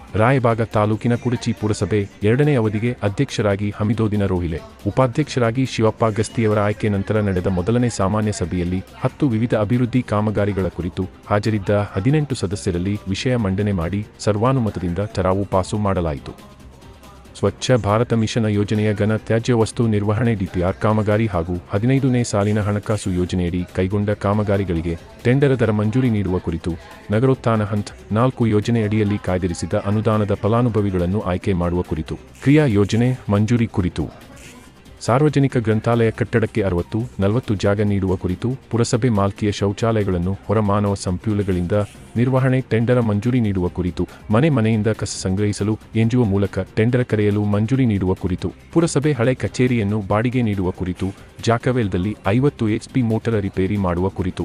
ರಾಯಬಾಗ ತಾಲೂಕಿನ ಕುಡಚಿ ಪುರಸಭೆ 2ನೇ ಅವಧಿಗೆ ಅಧ್ಯಕ್ಷರಾಗಿ ಹಮೀದೋದಿನ ರೋಹಿಲೆ, ಉಪಾಧ್ಯಕ್ಷರಾಗಿ ಶಿವಪ್ಪ ಗಸ್ತಿಯವರ ಆಯ್ಕೆ ನಂತರ ನಡೆದ ಮೊದಲನೇ ಸಾಮಾನ್ಯ ಸಭೆಯಲ್ಲಿ 10 ವಿವಿಧ ಅಭಿವೃದ್ಧಿ ಕಾಮಗಾರಿಗಳ ಕುರಿತು ಹಾಜರಿದ್ದ 18 ಸದಸ್ಯರಲ್ಲಿ ವಿಷಯ ಮಂಡನೆ ಮಾಡಿ ಸರ್ವಾನುಮತದಿಂದ ಠರಾವು ಪಾಸು ಮಾಡಲಾಯಿತು. ಸ್ವಚ್ಛ ಭಾರತ ಮಿಷನ್ ಯೋಜನೆಯ ಘನ ತ್ಯಾಜ್ಯ ವಸ್ತು ನಿರ್ವಹಣೆ ಡಿಪಿಆರ್ ಕಾಮಗಾರಿ ಹಾಗೂ 15ನೇ ಸಾಲಿನ ಹಣಕಾಸು ಯೋಜನೆಯಡಿ ಕೈಗೊಂಡ ಕಾಮಗಾರಿಗಳಿಗೆ ಟೆಂಡರ್ ದರ ಮಂಜೂರಿ ನೀಡುವ ಕುರಿತು ನಗರೋತ್ಥಾನ ಹಂತ 4 ಯೋಜನೆಯಡಿಯಲ್ಲಿ ಕಾಯ್ದಿರಿಸಿದ ಅನುದಾನದ ಫಲಾನುಭವಿಗಳನ್ನು ಆಯ್ಕೆ ಮಾಡುವ ಕುರಿತು ಕ್ರಿಯಾ ಯೋಜನೆ ಮಂಜೂರಿ ಕುರಿತು ಸಾರ್ವಜನಿಕ ಗ್ರಂಥಾಲಯ ಕಟ್ಟಡಕ್ಕೆ 60-40 ಜಾಗ ನೀಡುವ ಕುರಿತು ಪುರಸಭೆ ಮಾಲ್ಕಿಯ ಶೌಚಾಲಯಗಳನ್ನು ಹೊರ ಮಾನವ ಸಂಪನ್ಮೂಲಗಳಿಂದ ನಿರ್ವಹಣೆ ಟೆಂಡರ್ ಮಂಜೂರಿ ನೀಡುವ ಕುರಿತು ಮನೆಯಿಂದ ಕಸ ಸಂಗ್ರಹಿಸಲು ಎನ್ಜಿಒ ಮೂಲಕ ಟೆಂಡರ್ ಕರೆಯಲು ಮಂಜೂರಿ ನೀಡುವ ಕುರಿತು ಪುರಸಭೆ ಹಳೆ ಕಚೇರಿಯನ್ನು ಬಾಡಿಗೆ ನೀಡುವ ಕುರಿತು ಜಾಕವೆಲ್ದಲ್ಲಿ 50 HP ಮೋಟರ್ ರಿಪೇರಿ ಮಾಡುವ ಕುರಿತು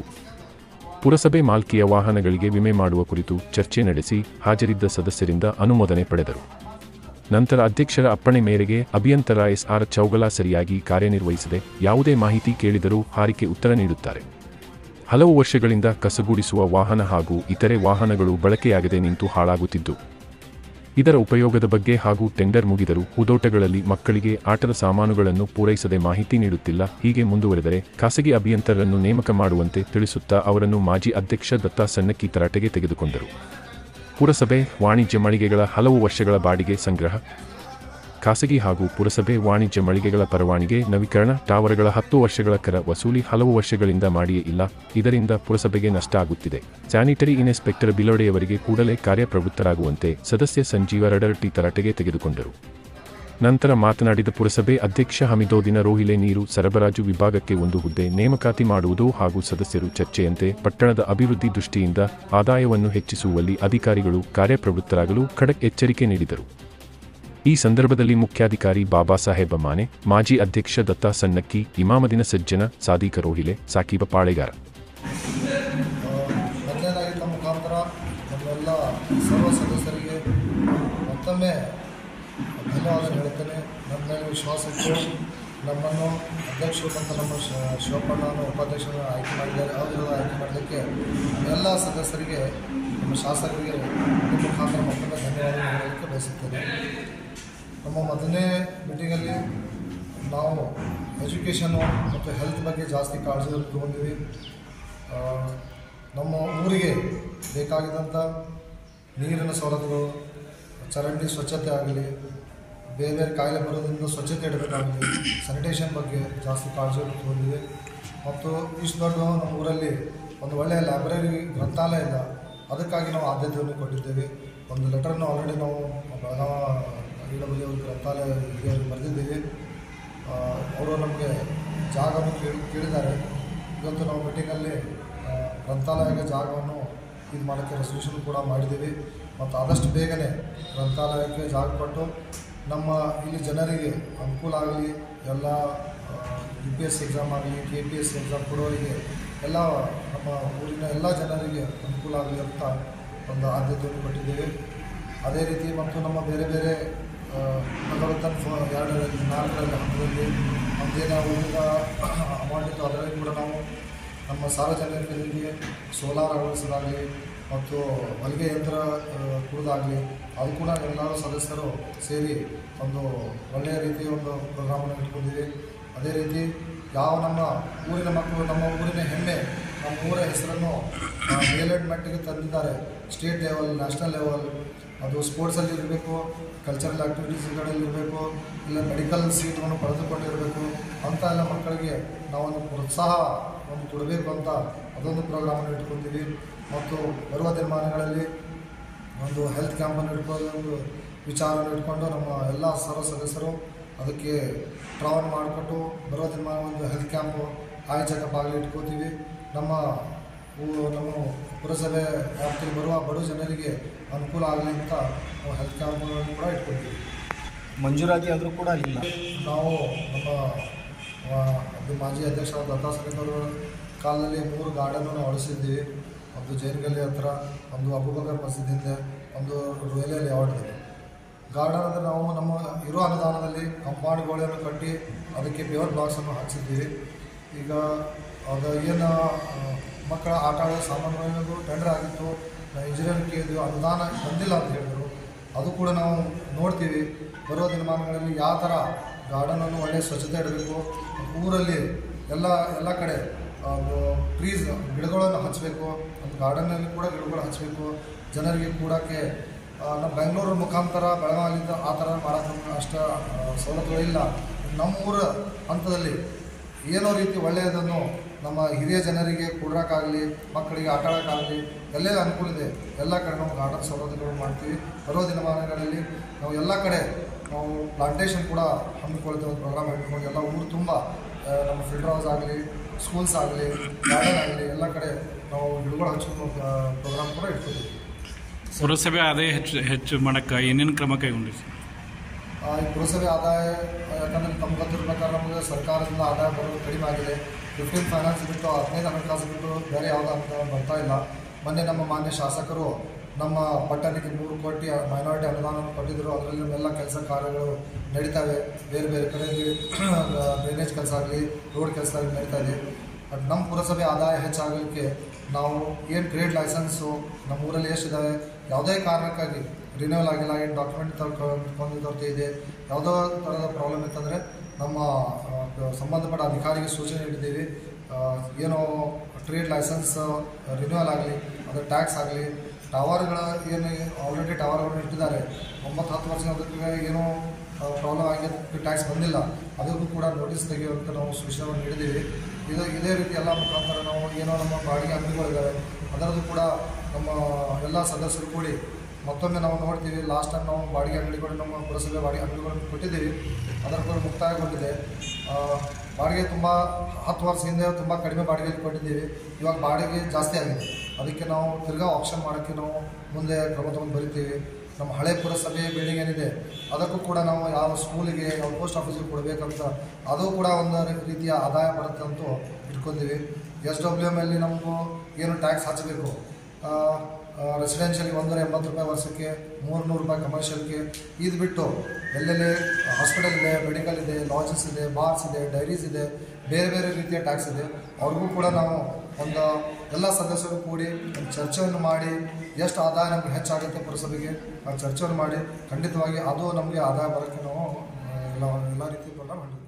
ಪುರಸಭೆ ಮಾಲ್ಕಿಯ ವಾಹನಗಳಿಗೆ ವಿಮೆ ಮಾಡುವ ಕುರಿತು ಚರ್ಚೆ ನಡೆಸಿ ಹಾಜರಿದ್ದ ಸದಸ್ಯರಿಂದ ಅನುಮೋದನೆ ಪಡೆದರು. ನಂತರ ಅಧ್ಯಕ್ಷರ ಅಪ್ಪಣೆ ಮೇರೆಗೆ ಅಭಿಯಂತರ SR ಚೌಗಲ ಸರಿಯಾಗಿ ಕಾರ್ಯನಿರ್ವಹಿಸದೆ ಯಾವುದೇ ಮಾಹಿತಿ ಕೇಳಿದರೂ ಹಾರಿಕೆ ಉತ್ತರ ನೀಡುತ್ತಾರೆ. ಹಲವು ವರ್ಷಗಳಿಂದ ಕಸಗೂಡಿಸುವ ವಾಹನ ಹಾಗೂ ಇತರೆ ವಾಹನಗಳು ಬಳಕೆಯಾಗದೆ ನಿಂತು ಹಾಳಾಗುತ್ತಿದ್ದು, ಇದರ ಉಪಯೋಗದ ಬಗ್ಗೆ ಹಾಗೂ ಟೆಂಡರ್ ಮುಗಿದರೂ ಹೂದೋಟಗಳಲ್ಲಿ ಮಕ್ಕಳಿಗೆ ಆಟದ ಸಾಮಾನುಗಳನ್ನು ಪೂರೈಸದೆ ಮಾಹಿತಿ ನೀಡುತ್ತಿಲ್ಲ. ಹೀಗೆ ಮುಂದುವರೆದರೆ ಖಾಸಗಿ ಅಭಿಯಂತರರನ್ನು ನೇಮಕ ಮಾಡುವಂತೆ ತಿಳಿಸುತ್ತಾ ಅವರನ್ನು ಮಾಜಿ ಅಧ್ಯಕ್ಷ ದತ್ತ ಸಣ್ಣಕ್ಕಿ ತರಾಟೆಗೆ ತೆಗೆದುಕೊಂಡರು. ಪುರಸಭೆ ವಾಣಿಜ್ಯ ಮಳಿಗೆಗಳ ಹಲವು ವರ್ಷಗಳ ಬಾಡಿಗೆ ಸಂಗ್ರಹ, ಖಾಸಗಿ ಹಾಗೂ ಪುರಸಭೆ ವಾಣಿಜ್ಯ ಮಳಿಗೆಗಳ ಪರವಾನಿಗೆ ನವೀಕರಣ, ಟವರ್ಗಳ 10 ವರ್ಷಗಳ ಕರ ವಸೂಲಿ ಹಲವು ವರ್ಷಗಳಿಂದ ಮಾಡಿಯೇ ಇಲ್ಲ. ಇದರಿಂದ ಪುರಸಭೆಗೆ ನಷ್ಟ ಆಗುತ್ತಿದೆ. ಸ್ಯಾನಿಟರಿ ಇನ್ಸ್ಪೆಕ್ಟರ್ ಬಿಲೋಡೆಯವರಿಗೆ ಕೂಡಲೇ ಕಾರ್ಯಪ್ರವೃತ್ತರಾಗುವಂತೆ ಸದಸ್ಯ ಸಂಜೀವ ರಡರಟ್ಟಿ ತರಾಟೆಗೆ ತೆಗೆದುಕೊಂಡರು. ನಂತರ ಮಾತನಾಡಿದ ಪುರಸಭೆ ಅಧ್ಯಕ್ಷ ಹಮೀದೋದಿನ ರೋಹಿಲೆ ನೀರು ಸರಬರಾಜು ವಿಭಾಗಕ್ಕೆ 1 ಹುದ್ದೆ ನೇಮಕಾತಿ ಮಾಡುವುದು ಹಾಗೂ ಸದಸ್ಯರು ಚರ್ಚೆಯಂತೆ ಪಟ್ಟಣದ ಅಭಿವೃದ್ಧಿ ದೃಷ್ಟಿಯಿಂದ ಆದಾಯವನ್ನು ಹೆಚ್ಚಿಸುವಲ್ಲಿ ಅಧಿಕಾರಿಗಳು ಕಾರ್ಯಪ್ರವೃತ್ತರಾಗಲು ಖಡಕ್ ಎಚ್ಚರಿಕೆ ನೀಡಿದರು. ಈ ಸಂದರ್ಭದಲ್ಲಿ ಮುಖ್ಯಾಧಿಕಾರಿ ಬಾಬಾ ಸಾಹೇಬ ಮಾನೆ, ಮಾಜಿ ಅಧ್ಯಕ್ಷ ದತ್ತ ಸಣ್ಣಕ್ಕಿ, ಇಮಾಮದಿನ ಸಜ್ಜನ, ಸಾದಿಕ ರೋಹಿಲೆ, ಸಾಕೀಬ ಪಾಳೆಗಾರ. ಸರ್ವ ಸದಸ್ಯರಿಗೆ ಮತ್ತೊಮ್ಮೆ ಧನ್ಯವಾದ ಹೇಳ್ತೇನೆ. ನನ್ನ ಮೇಲೆ ವಿಶ್ವಾಸ ಇಟ್ಟು ನಮ್ಮನ್ನು ಅಧ್ಯಕ್ಷರು ಮತ್ತು ನಮ್ಮ ಶಿವಪ್ಪಣ್ಣವನ್ನು ಉಪಾಧ್ಯಕ್ಷರನ್ನು ಆಯ್ಕೆ ಮಾಡಿದ್ದಾರೆ. ಅವರೆಲ್ಲ ಆಯ್ಕೆ ಮಾಡಲಿಕ್ಕೆ ಎಲ್ಲ ಸದಸ್ಯರಿಗೆ, ನಮ್ಮ ಶಾಸಕರಿಗೆ ನಿಮ್ಮ ಮುಖಾಂತರ ಮತ್ತೊಮ್ಮೆ ಧನ್ಯವಾದ ಹೇಳಲಿಕ್ಕೆ ಬಯಸುತ್ತೇನೆ. ನಮ್ಮ ಮೊದಲನೇ ಮೀಟಿಂಗಲ್ಲಿ ನಾವು ಎಜುಕೇಷನ್ನು ಮತ್ತು ಹೆಲ್ತ್ ಬಗ್ಗೆ ಜಾಸ್ತಿ ಕಾಳಜಿ ತಗೊಂಡಿವಿ. ನಮ್ಮ ಊರಿಗೆ ಬೇಕಾಗಿದ್ದಂಥ ನೀರಿನ ಸವಲತ್ತುಗಳು, ಚರಂಡಿ ಸ್ವಚ್ಛತೆ ಆಗಲಿ, ಬೇರೆ ಬೇರೆ ಕಾಯಿಲೆ ಬರೋದ್ರಿಂದ ಸ್ವಚ್ಛತೆ ಇಡಬೇಕಾಗಲಿ, ಸ್ಯಾನಿಟೇಷನ್ ಬಗ್ಗೆ ಜಾಸ್ತಿ ಕಾಳಜಿ ತಗೊಂಡಿದೆ. ಮತ್ತು ಇಷ್ಟು ದೊಡ್ಡ ನಮ್ಮ ಊರಲ್ಲಿ ಒಂದು ಒಳ್ಳೆಯ ಲೈಬ್ರರಿ ಗ್ರಂಥಾಲಯ ಇಲ್ಲ, ಅದಕ್ಕಾಗಿ ನಾವು ಆದ್ಯತೆಯನ್ನು ಕೊಟ್ಟಿದ್ದೇವೆ. ಒಂದು ಲೆಟರ್ನ ಆಲ್ರೆಡಿ ನಾವು ಬೆಳಗಾವಿ IW ಗ್ರಂಥಾಲಯ ಬರೆದಿದ್ದೀವಿ. ಅವರು ನಮಗೆ ಜಾಗವನ್ನು ಕೇಳಿದ್ದಾರೆ. ಇವತ್ತು ನಾವು ಮೀಟಿಂಗಲ್ಲಿ ಗ್ರಂಥಾಲಯಕ್ಕೆ ಜಾಗವನ್ನು ಇದು ಮಾಡೋಕ್ಕೆ ರೆಸಲ್ಯೂಷನ್ ಕೂಡ ಮಾಡಿದ್ದೀವಿ. ಮತ್ತು ಆದಷ್ಟು ಬೇಗನೆ ಗ್ರಂಥಾಲಯಕ್ಕೆ ಜಾಗ ಕೊಟ್ಟು ನಮ್ಮ ಇಲ್ಲಿ ಜನರಿಗೆ ಅನುಕೂಲ ಆಗಲಿ, ಎಲ್ಲ UPSC ಎಕ್ಸಾಮ್ ಆಗಲಿ, KPSC ಎಕ್ಸಾಮ್ ಕೊಡೋರಿಗೆ ಎಲ್ಲ ನಮ್ಮ ಊರಿನ ಎಲ್ಲ ಜನರಿಗೆ ಅನುಕೂಲ ಆಗಲಿ ಅಂತ ಒಂದು ಆದ್ಯತೆಯನ್ನು ಕೊಟ್ಟಿದ್ದೇವೆ. ಅದೇ ರೀತಿ ಮತ್ತು ನಮ್ಮ ಬೇರೆ ಬೇರೆ ನಗರೋತ್ಥಾನ 2-4 ಹಂತದಲ್ಲಿ ಅದೇನೋ ಉಳಿದ ಅಮೌಂಟ್ ಇತ್ತು, ಅದರಲ್ಲಿ ಕೂಡ ನಾವು ನಮ್ಮ ಸಾರ್ವಜನಿಕರಿಗೆ ಸೋಲಾರ್ ಅಳವಡಿಸೋದಾಗಲಿ ಮತ್ತು ಹೊಲಿಗೆ ಯಂತ್ರ ಕೊಡೋದಾಗಲಿ ಅದು ಕೂಡ ಎಲ್ಲರೂ ಸದಸ್ಯರು ಸೇರಿ ಒಂದು ಒಳ್ಳೆಯ ರೀತಿಯ ಒಂದು ಪ್ರೋಗ್ರಾಮನ್ನು ಇಟ್ಕೊಂಡಿದ್ದೀವಿ. ಅದೇ ರೀತಿ ಯಾವ ನಮ್ಮ ಊರಿನ ಮಕ್ಕಳು, ನಮ್ಮ ಊರಿನ ಹೆಮ್ಮೆ, ನಮ್ಮ ಊರ ಹೆಸರನ್ನು ಮೇಲ್ಡ್ ಮಟ್ಟಿಗೆ ತಂದಿದ್ದಾರೆ. ಸ್ಟೇಟ್ ಲೆವೆಲ್, ನ್ಯಾಷನಲ್ ಲೆವೆಲ್, ಅದು ಸ್ಪೋರ್ಟ್ಸಲ್ಲಿ ಇರಬೇಕು, ಕಲ್ಚರಲ್ ಆ್ಯಕ್ಟಿವಿಟೀಸ್ಗಳಲ್ಲಿ ಇರಬೇಕು, ಇಲ್ಲ ಮೆಡಿಕಲ್ ಸೀಟನ್ನು ಪಡೆದುಕೊಂಡಿರಬೇಕು ಅಂತ ಎಲ್ಲ ಮಕ್ಕಳಿಗೆ ನಾವೊಂದು ಪ್ರೋತ್ಸಾಹ ಕೊಡಬೇಕು ಅಂತ ಅದೊಂದು ಪ್ರೋಗ್ರಾಮನ್ನು ಇಟ್ಕೊತೀವಿ. ಮತ್ತು ಬರುವ ದಿನಮಾನಗಳಲ್ಲಿ ಒಂದು ಹೆಲ್ತ್ ಕ್ಯಾಂಪನ್ನು ಒಂದು ವಿಚಾರವನ್ನು ಇಟ್ಕೊಂಡು ನಮ್ಮ ಎಲ್ಲ ಸರ್ವ ಸದಸ್ಯರು ಅದಕ್ಕೆ ಟ್ರಾವಲ್ ಮಾಡಿಕೊಟ್ಟು ಬರುವ ದಿನಮಾನ ಒಂದು ಹೆಲ್ತ್ ಕ್ಯಾಂಪು ಚೆಕಪ್ ಆಗಲಿ ಇಟ್ಕೋತೀವಿ. ನಮ್ಮ ಪುರಸಭೆ ವ್ಯಾಪ್ತಿಯಲ್ಲಿ ಬರುವ ಬಡ ಜನರಿಗೆ ಅನುಕೂಲ ಆಗಲಿ ಅಂತ ನಾವು ಹೆಲ್ತ್ ಕ್ಯಾಂಪ್ಗಳನ್ನು ಕೂಡ ಇಟ್ಕೊತೀವಿ. ಮಂಜೂರಾತಿ ಆದರೂ ಕೂಡ ಇಲ್ಲ. ನಾವು ನಮ್ಮ ಮಾಜಿ ಅಧ್ಯಕ್ಷ ದತ್ತ ಸಣ್ಣಕ್ಕಿ ಕಾಲದಲ್ಲಿ 3 ಗಾರ್ಡನ್ನು ಅಳಿಸಿದ್ದೀವಿ. ಒಂದು ಜೈನಗಲ್ಲಿ ಹತ್ರ, ಒಂದು ಅಬೂಬಕರ್ ಮಸೀದ್ ಹಿಂದೆ, ಒಂದು ರೋಯಲ್ ಲೇಔಟ್ದಲ್ಲಿ. ಗಾರ್ಡನ್ ಅಂದರೆ ನಾವು ನಮ್ಮ ಇರೋ ಅನುದಾನದಲ್ಲಿ ಕಂಪೌಂಡ್ ಗೋಡೆಯನ್ನು ಕಟ್ಟಿ ಅದಕ್ಕೆ ಪೇವರ್ ಬ್ಲಾಕ್ಸನ್ನು ಹಾಕಿಸಿದ್ದೀವಿ. ಈಗ ಅದು ಏನು ಮಕ್ಕಳ ಆಟ ಆಡೋ ಸಾಮಾನುಗಳಿಗೂ ಟೆಂಡರ್ ಆಗಿತ್ತು, ನಾವು ಇಂಜಿನಿಯರಿಂಗ್ ಕೇಳಿದ್ವಿ, ಅನುದಾನ ಬಂದಿಲ್ಲ ಅಂತ ಹೇಳಿದರು. ಅದು ಕೂಡ ನಾವು ನೋಡ್ತೀವಿ. ಬರೋ ದಿನಮಾನಗಳಲ್ಲಿ ಯಾವ ಥರ ಗಾರ್ಡನನ್ನು ಒಳ್ಳೆಯ ಸ್ವಚ್ಛತೆ ಇಡಬೇಕು, ಊರಲ್ಲಿ ಎಲ್ಲ ಕಡೆ ಟ್ರೀಸ್ ಗಿಡಗಳನ್ನು ಹಚ್ಚಬೇಕು, ಒಂದು ಗಾರ್ಡನ್ನಲ್ಲಿ ಕೂಡ ಗಿಡಗಳು ಹಚ್ಚಬೇಕು. ಜನರಿಗೆ ಕೂಡೋಕ್ಕೆ ನಮ್ಮ ಬೆಂಗಳೂರು ಮುಖಾಂತರ ಬೆಳಗಾವಿಯಿಂದ ಆ ಥರ ಮಾಡೋಕ್ಕೆ ಅಷ್ಟು ಸವಲತ್ತುಗಳಿಲ್ಲ. ನಮ್ಮೂರ ಹಂತದಲ್ಲಿ ಏನೋ ರೀತಿ ಒಳ್ಳೆಯದನ್ನು ನಮ್ಮ ಹಿರಿಯ ಜನರಿಗೆ ಕೂಡೋಕ್ಕಾಗಲಿ, ಮಕ್ಕಳಿಗೆ ಆಟ ಆಡೋಕ್ಕಾಗಲಿ ಎಲ್ಲೇ ಅನುಕೂಲ ಇದೆ ಎಲ್ಲ ಕಡೆ ನಾವು ಗಾರ್ಡನ್ ಸವಲತ್ತುಗಳು ಮಾಡ್ತೀವಿ. ಬರೋ ದಿನಮಾನಗಳಲ್ಲಿ ನಾವು ಎಲ್ಲ ಕಡೆ ನಾವು ಪ್ಲಾಂಟೇಶನ್ ಕೂಡ ಹಮ್ಮಿಕೊಳ್ತೇವೆ. ಒಂದು ಪ್ರೋಗ್ರಾಮ್ ಇಟ್ಕೊಂಡು ಎಲ್ಲ ಊರು ತುಂಬ ನಮ್ಮ ಫಿಲ್ಟರ್ ಹೌಸ್ ಆಗಲಿ, ಸ್ಕೂಲ್ಸ್ ಆಗಲಿ, ಗಾರ್ಡನ್ ಆಗಲಿ ಎಲ್ಲ ಕಡೆ ನಾವು ಗಿಡಗಳು ಹಚ್ಚೋ ಪ್ರೋಗ್ರಾಮ್ ಕೂಡ ಇಟ್ಕೊತೀವಿ. ಪುರಸಭೆ ಆದಾಯ ಹೆಚ್ಚು ಮಾಡೋಕ್ಕೆ ಏನೇನು ಕ್ರಮ ಕೈಗೊಂಡಿದೆ? ಈ ಪುರಸಭೆ ಆದಾಯ ಯಾಕಂದರೆ ತಮ್ಗೆ ಗೊತ್ತಿರ್ಬೇಕಾದ್ರೆ ನಮಗೆ ಸರ್ಕಾರದಿಂದ ಆದಾಯ ಬರೋದು ಕಡಿಮೆ ಆಗಿದೆ. 15 ಫೈನಾನ್ಸ್ ಬಿಟ್ಟು 15 ಹಣಕಾಸು ಬಿಟ್ಟು ಬೇರೆ ಯಾವುದೋ ಅಂತ ಬರ್ತಾ ಇಲ್ಲ. ಮೊನ್ನೆ ನಮ್ಮ ಮಾನ್ಯ ಶಾಸಕರು ನಮ್ಮ ಪಟ್ಟಣಕ್ಕೆ 3 ಕೋಟಿ ಮೈನಾರಿಟಿ ಅನುದಾನವನ್ನು ಕೊಟ್ಟಿದ್ದರು. ಅದರಲ್ಲಿ ನಮ್ಮೆಲ್ಲ ಕೆಲಸ ಕಾರ್ಯಗಳು ನಡೀತಾವೆ. ಬೇರೆ ಬೇರೆ ಕಡೆಗೆ ಡ್ರೈನೇಜ್ ಕೆಲಸ ಆಗಲಿ, ರೋಡ್ ಕೆಲಸ ಆಗಲಿ ನಡೀತಾ ಇದೆ. ಬಟ್ ನಮ್ಮ ಪುರಸಭೆ ಆದಾಯ ಹೆಚ್ಚಾಗಲಿಕ್ಕೆ ನಾವು ಏನು ಟ್ರೇಡ್ ಲೈಸೆನ್ಸು ನಮ್ಮ ಊರಲ್ಲಿ ಎಷ್ಟಿದ್ದಾವೆ, ಯಾವುದೇ ಕಾರಣಕ್ಕಾಗಿ ರಿನ್ಯೂವಲ್ ಆಗಿಲ್ಲ, ಏನು ಡಾಕ್ಯುಮೆಂಟ್ ತೊಗೊಂಡಿದ್ದವ್ರದ್ದು ಇದೆ, ಯಾವುದೋ ಥರದ ಪ್ರಾಬ್ಲಮ್ ಇತ್ತಂದರೆ ನಮ್ಮ ಸಂಬಂಧಪಟ್ಟ ಅಧಿಕಾರಿಗೆ ಸೂಚನೆ ನೀಡಿದ್ದೀವಿ. ಏನೋ ಟ್ರೇಡ್ ಲೈಸೆನ್ಸ್ ರಿನ್ಯೂವಲ್ ಆಗಲಿ, ಅದು ಟ್ಯಾಕ್ಸ್ ಆಗಲಿ, ಟವರ್ಗಳ ಏನು ಆಲ್ರೆಡಿ ಟವರ್ಗಳನ್ನು ಇಟ್ಟಿದ್ದಾರೆ 9-10 ವರ್ಷ, ಅದಕ್ಕೆ ಏನೋ ಪ್ರಾಬ್ಲಮ್ ಆಗಿ ಟ್ಯಾಕ್ಸ್ ಬಂದಿಲ್ಲ, ಅದಕ್ಕೂ ಕೂಡ ನೋಟಿಸ್ ತೆಗೆಯುವಂಥ ನಾವು ಸೂಚನೆಯನ್ನು ನೀಡಿದ್ದೀವಿ. ಇದೇ ರೀತಿ ಎಲ್ಲ ಮುಖಾಂತರ ನಾವು ಏನೋ ನಮ್ಮ ಬಾಡಿಗೆ ಅಂಗಡಿಗಳಿದ್ದಾವೆ ಅದರದ್ದು ಕೂಡ ನಮ್ಮ ಎಲ್ಲ ಸದಸ್ಯರು ಕೂಡಿ ಮತ್ತೊಮ್ಮೆ ನಾವು ನೋಡ್ತೀವಿ. ಲಾಸ್ಟ್ ಟೈಮ್ ನಾವು ಬಾಡಿಗೆ ಅಂಗಡಿಗಳು ನಮ್ಮ ಪುರಸಭೆ ಬಾಡಿಗೆ ಅಂಗಡಿಗಳನ್ನು ಕೊಟ್ಟಿದ್ದೀವಿ, ಅದರ ಕೂಡ ಮುಕ್ತಾಯಗೊಂಡಿದೆ. ಬಾಡಿಗೆ ತುಂಬ 10 ವರ್ಷ ಹಿಂದೆ ತುಂಬ ಕಡಿಮೆ ಬಾಡಿಗೆ ಕೊಟ್ಟಿದ್ದೀವಿ. ಇವಾಗ ಬಾಡಿಗೆ ಜಾಸ್ತಿ ಆಗಿದೆ. ಅದಕ್ಕೆ ನಾವು ತಿರ್ಗಾ ಆಪ್ಷನ್ ಮಾಡೋಕ್ಕೆ ನಾವು ಮುಂದೆ ಕ್ರಮ ತಗೊಂಡು ಬರಿತೀವಿ. ನಮ್ಮ ಹಳೆ ಪುರಸಭೆ ಬಿಲ್ಡಿಂಗ್ ಏನಿದೆ ಅದಕ್ಕೂ ಕೂಡ ನಾವು ಯಾವ ಸ್ಕೂಲಿಗೆ, ಯಾವ ಪೋಸ್ಟ್ ಆಫೀಸಿಗೆ ಕೊಡಬೇಕಂತ ಅದು ಕೂಡ ಒಂದು ರೀತಿಯ ಆದಾಯ ಬರುತ್ತೆ ಅಂತೂ ಇಟ್ಕೊಂತೀವಿ. SWM ಅಲ್ಲಿ ನಮಗೂ ಏನು ಟ್ಯಾಕ್ಸ್ ಹಚ್ಚಬೇಕು, ರೆಸಿಡೆನ್ಷಿಯಲ್ಗೆ 180 ರೂಪಾಯಿ ವರ್ಷಕ್ಕೆ, 300 ರೂಪಾಯಿ ಕಮರ್ಷಿಯಲ್ಗೆ. ಇದು ಬಿಟ್ಟು ಎಲ್ಲೆಲ್ಲಿ ಹಾಸ್ಪಿಟಲ್ ಇದೆ, ಮೆಡಿಕಲ್ ಇದೆ, ಲಾಡ್ಜಸ್ ಇದೆ, ಬಾರ್ಸ್ ಇದೆ, ಡೈರೀಸ್ ಇದೆ, ಬೇರೆ ಬೇರೆ ರೀತಿಯ ಟ್ಯಾಕ್ಸ್ ಇದೆ. ಅವ್ರಿಗೂ ಕೂಡ ನಾವು ಒಂದು ಎಲ್ಲ ಸದಸ್ಯರು ಕೂಡಿ ಒಂದು ಚರ್ಚೆಯನ್ನು ಮಾಡಿ ಎಷ್ಟು ಆದಾಯ ನಮಗೆ ಹೆಚ್ಚಾಗುತ್ತೆ ಪುರಸಭೆಗೆ ಆ ಚರ್ಚೆಯನ್ನು ಮಾಡಿ ಖಂಡಿತವಾಗಿ ಅದು ನಮಗೆ ಆದಾಯ ಬರೋಕ್ಕೆ ನಾವು ಎಲ್ಲ ರೀತಿ ಕೂಡ ಮಾಡಿದ್ದೀವಿ.